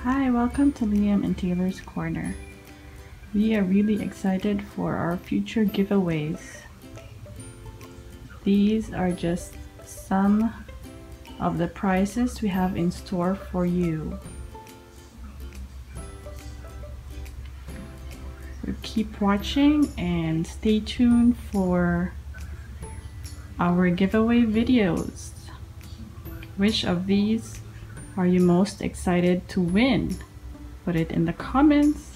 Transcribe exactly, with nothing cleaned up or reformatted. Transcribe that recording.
Hi, welcome to Liam and Taylor's Corner. We are really excited for our future giveaways. These are just some of the prizes we have in store for you. So keep watching and stay tuned for our giveaway videos. Which of these are you most excited to win? Put it in the comments.